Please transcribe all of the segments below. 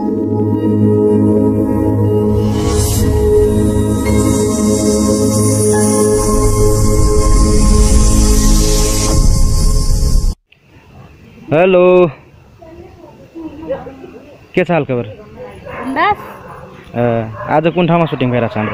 Hello, के छ हाल खबर? आज कुन ठाउँमा सुटिङ भइरहेछ हाम्रो?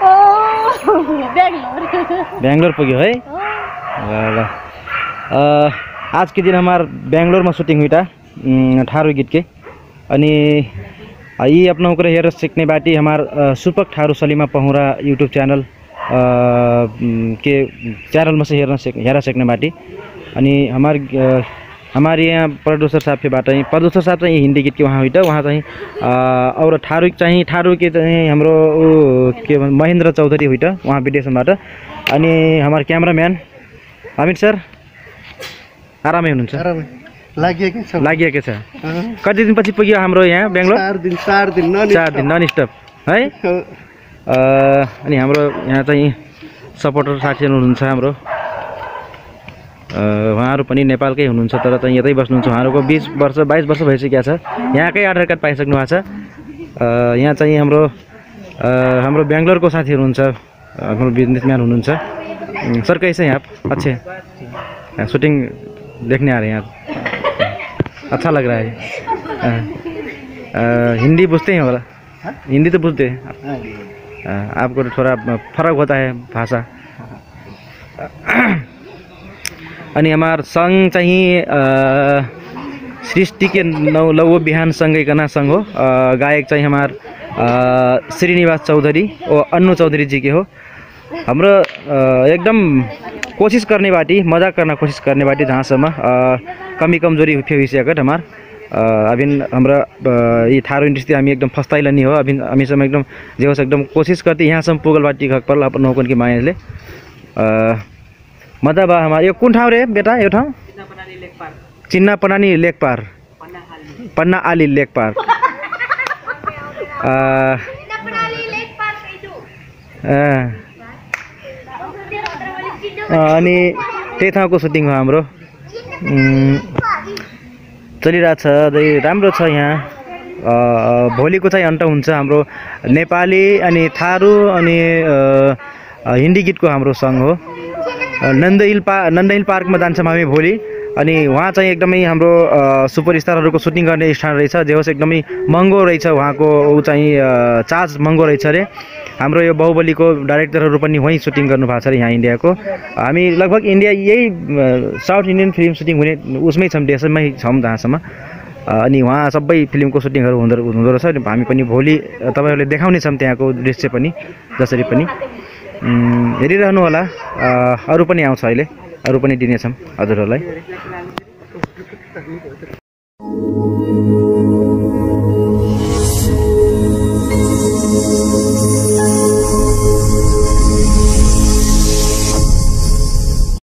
बेंगलोर पुग्यो है। ल आज के दिन हमार बेंगलोर में शूटिंग हुईटा ठारू गीत के अनि ये अपना को हेर सीखने बाटी हमार सुपक ठारू सलीमा पहुरा यूट्यूब चैनल के चैनल में से हेरा सीखने बाटी अनि हमारे यहाँ प्रोड्यूसर साहब के बाटे प्रोड्यूसर साहब चाहिए हिंदी गीत के वहाँ हुई वहाँ चाहिए और ठारू चाहिए ठारू के चाहिए हाम्रो के महेंद्र चौधरी हुई वहाँ विदेशबाट अनि हमारे कैमरामैन अमित सर आरामै हुनुहुन्छ? लागिएको छ। कति दिन पछि पुग्यो हाम्रो यहाँ बेंगलोर? 4 दिन नन स्टप है। अनि हाम्रो यहाँ चाहिँ सपोर्टर साथीहरु हुनुहुन्छ हाम्रो उहाँहरु पनि नेपालकै हुनुहुन्छ तर चाहिँ यतै बस्नुहुन्छ। उहाँहरुको 22 वर्ष भइसकेको छ। यहाँकै आधार कार्ड पाइसक्नु भएको छ। यहाँ चाहिँ हाम्रो बेंगलोरको साथीहरु हुनुहुन्छ, हाम्रो बिजनेसम्यान हुनुहुन्छ। सर कैसे हैं आप? अच्छे। शूटिंग देखने आ रहे हैं आप? अच्छा लग रहा है। हिंदी बुझते हैं वाला? हिंदी तो बुझते हैं आपको थोड़ा फर्क होता है भाषा। अनि हमार संग चाहिँ सृष्टि के लौ बिहान सँगै गना संग हो। गायक चाहिँ हमार श्रीनिवास चौधरी और अन्नू चौधरी जी के हो। हाम्रो एकदम कोशिश करने बाटी मजाक करना कोशिश करने बाटी जहाँसम्म कमी कमजोरी हुइसक्यो हमार अभी हाम्रो ये थारू इंडस्ट्री हामी एकदम फस्ताइला नहीं हो। अभी हामीसम्म एकदम जे होस् एकदम कोशिश करते यहाँसम्म पुगल बाटी खकपल अपन नौकन की मायाले मजा बा। हमार यो कुन ठाउँ रे बेटा? यो ठाउँ चिन्ना पनानी लेक पार पन्ना आली लेक पार। अनि त्यही ठाउँको सुटिङ हो हाम्रो। चलिरहेछ राम्रो छ यहाँ। भोलिको चाहिँ अन्त हुन्छ हाम्रो नेपाली अनि थारू अनि हिन्दी गीतको हाम्रो सङ्ग हो। नन्दहिल पार्क में जान्छौँ हामी भोलि। अनि वहाँ चाहिँ एकदमै हाम्रो सुपरस्टारहरूको सुटिङ गर्ने स्थान रहेछ। जे होस् एकदमै महँगो रहेछ वहाँको ऊ चाहिँ चार्ज महँगो रहेछ रे। हाम्रो यो बाहुबली को डाइरेक्टरहरू पनि वहीं सुटिङ गर्नु भएको छ रे यहाँ इन्डियाको। हामी लगभग इन्डिया यही साउथ इन्डियन फिल्म सुटिङ हुने उसमै छौँ, देशमै छौँ जहाँसम्म। अनि वहाँ सबै फिल्मको सुटिङहरू हुँदो रहेछ। हामी पनि भोलि तपाईहरुले देखाउने छौँ त्यहाँको दृश्य पनि जसरी पनि हेरिरहनु होला। अरु पनि आउँछ अहिले, अरु पनि दिनेछौँ हजुरहरूलाई।